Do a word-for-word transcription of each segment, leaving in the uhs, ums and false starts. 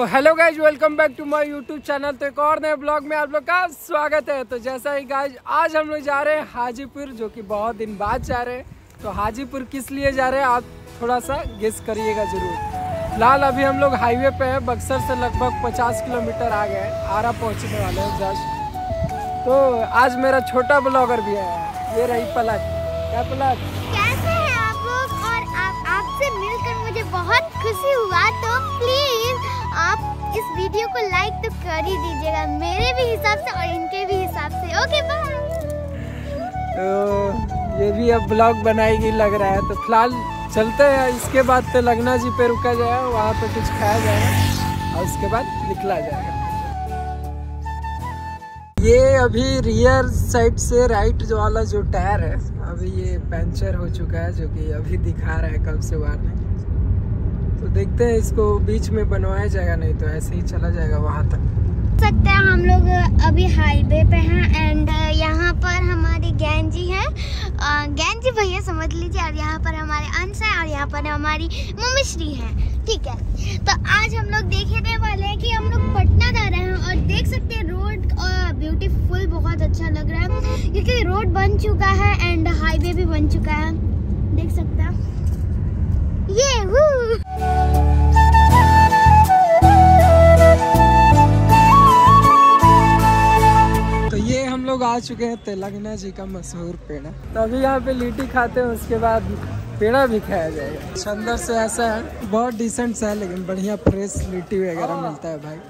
Hello guys, welcome back to my YouTube channel. तो एक और नए ब्लॉग में आप लोग का स्वागत है। तो जैसा ही गाइज, आज हम लोग जा रहे हैं हाजीपुर, जो कि बहुत दिन बाद जा रहे हैं। तो हाजीपुर किस लिए जा रहे हैं आप थोड़ा सा गेस करिएगा जरूर। फिलहाल अभी हम लोग हाईवे पे है, बक्सर से लगभग पचास किलोमीटर आ गए, आरा पहुँचने वाले हैं जस्ट। तो आज मेरा छोटा ब्लॉगर भी है, ये रही पलक। क्या पलक, कैसे हैं आप लोग? और आप आपसे मिलकर मुझे बहुत खुशी हुआ। तो प्लीज आप इस वीडियो को लाइक तो कर ही दीजिएगा, मेरे भी हिसाब से और इनके भी हिसाब से। Okay bye. तो ये भी अब ब्लॉग बनाएगी लग रहा है। तो फिलहाल चलते हैं, इसके बाद तो लगना जी पे रुका जाएगा, वहाँ पे कुछ खाया जाएगा और उसके बाद निकला जाएगा। ये अभी रियर साइड से राइट जो वाला जो टायर है, अभी ये पंचर हो चुका है, जो कि अभी दिखा रहा है कब से वारने। तो देखते हैं, इसको बीच में बनवाया जाएगा, नहीं तो ऐसे ही चला जाएगा वहाँ तक। सकते हैं हम लोग अभी हाईवे पे हैं एंड यहाँ पर हमारी गैन जी है, गैन जी भैया समझ लीजिए। और यहाँ पर हमारे अंश है और यहाँ पर हमारी मम्मी श्री है। ठीक है, तो आज हम लोग देखने वाले हैं कि हम लोग पटना जा रहे हैं। और देख सकते हैं रोड ब्यूटीफुल, बहुत अच्छा लग रहा है क्योंकि रोड बन चुका है एंड हाईवे भी बन चुका है, देख सकते हैं ये वू। तो ये हम लोग आ चुके हैं तेलंगाना जी का मशहूर पेड़ा। तो अभी यहाँ पे लिट्टी खाते हैं, उसके बाद पेड़ा भी खाया जाएगा। अंदर से ऐसा है, बहुत डिसेंट सा है, लेकिन बढ़िया फ्रेश लिट्टी वगैरह मिलता है भाई।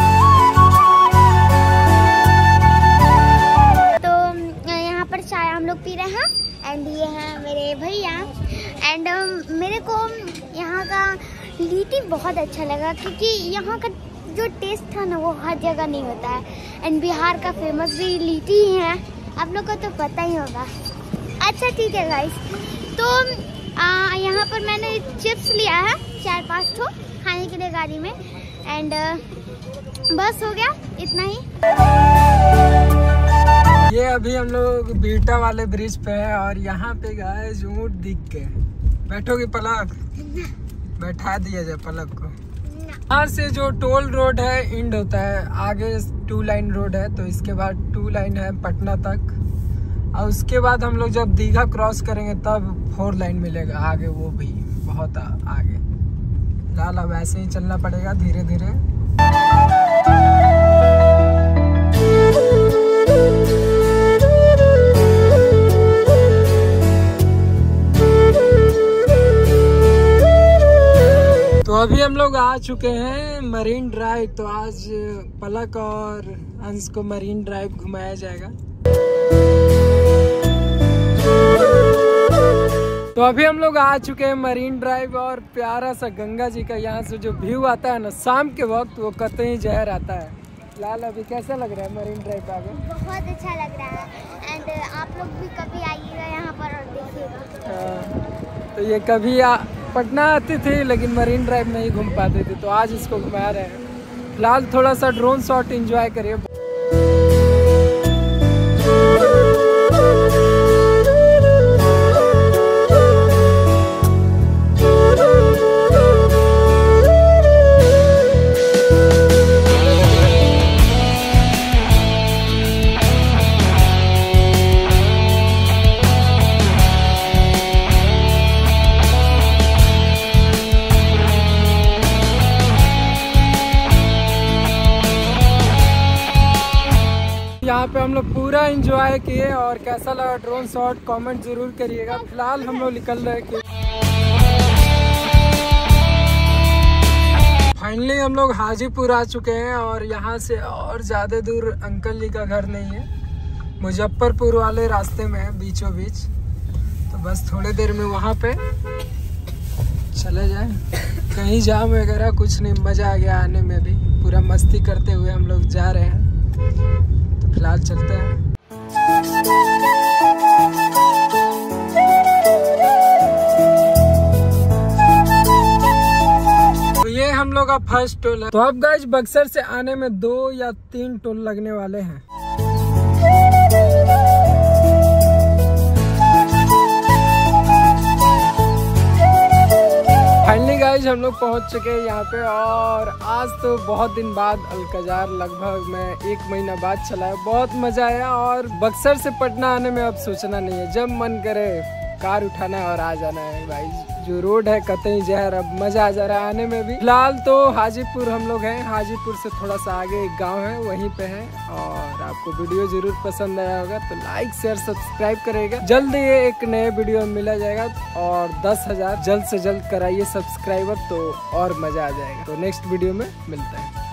तो यहाँ पर चाय हम लोग पी रहे हैं एंड ये है मेरे भैया। एंड मेरे को यहाँ का लिट्टी बहुत अच्छा लगा क्योंकि यहाँ का जो टेस्ट था ना वो हर जगह नहीं होता है। एंड बिहार का फेमस भी लिट्टी ही है, आप लोग को तो पता ही होगा। अच्छा ठीक है गाइस, तो आ, यहाँ पर मैंने चिप्स लिया है चार पाँच ठो खाने के लिए गाड़ी में। एंड बस हो गया इतना ही। ये अभी हम लोग बीटा वाले ब्रिज पे है और यहाँ पे गाइस ऊँट दिख के। बैठोगे पलक? बैठा दिया जाए पलक को। यहाँ से जो टोल रोड है इंड होता है, आगे टू लाइन रोड है, तो इसके बाद टू लाइन है पटना तक। और उसके बाद हम लोग जब दीघा क्रॉस करेंगे तब फोर लाइन मिलेगा आगे, वो भी बहुत आगे। फिलहाल अब ऐसे ही चलना पड़ेगा धीरे धीरे। तो अभी हम लोग आ चुके हैं मरीन ड्राइव। तो आज पलक और अंश को मरीन ड्राइव घुमाया जाएगा। तो अभी हम लोग आ चुके हैं मरीन ड्राइव और प्यारा सा गंगा जी का यहाँ से जो व्यू आता है ना शाम के वक्त, वो कतई जहर आता है। लाल अभी कैसा लग रहा है मरीन ड्राइव आगे? बहुत अच्छा लग रहा है एंड आप लोग भी कभी आइएगा यहाँ पर और देखिएगा। तो ये कभी आ, पटना आती थी लेकिन मरीन ड्राइव नहीं घूम पाती थी, तो आज इसको घुमा रहे हैं। फिलहाल थोड़ा सा ड्रोन शॉट एंजॉय करिए। यहाँ पे हम लोग पूरा एंजॉय किए और कैसा लगा ड्रोन शॉट कमेंट जरूर करिएगा। फिलहाल हम लोग निकल रहे हैं। फाइनली हम लोग हाजीपुर आ चुके हैं और यहाँ से और ज़्यादा दूर अंकल जी का घर नहीं है, मुजफ्फरपुर वाले रास्ते में है बीचों बीच। तो बस थोड़ी देर में वहाँ पे चले जाए। कहीं जाम वगैरह कुछ नहीं, मज़ा आ गया आने में भी। पूरा मस्ती करते हुए हम लोग जा रहे हैं। फिलहाल चलते हैं। तो ये हम लोग का फर्स्ट टोल है। तो अब गाइस बक्सर से आने में दो या तीन टोल लगने वाले हैं। फाइनली गाइज हम लोग पहुंच चुके हैं यहाँ पे, और आज तो बहुत दिन बाद अलकजार लगभग मैं एक महीना बाद चला है। बहुत मजा आया, और बक्सर से पटना आने में अब सोचना नहीं है, जब मन करे कार उठाना है और आ जाना है भाई। जो रोड है कतई जहर, अब मजा आ जा रहा है आने में भी। फिलहाल तो हाजीपुर हम लोग हैं, हाजीपुर से थोड़ा सा आगे एक गांव है, वहीं पे है। और आपको वीडियो जरूर पसंद आया होगा तो लाइक शेयर सब्सक्राइब करेगा। जल्द ये एक नए वीडियो में मिला जाएगा, और दस हजार जल्द से जल्द कराइए सब्सक्राइबर, तो और मजा आ जाएगा। तो नेक्स्ट वीडियो में मिलते हैं।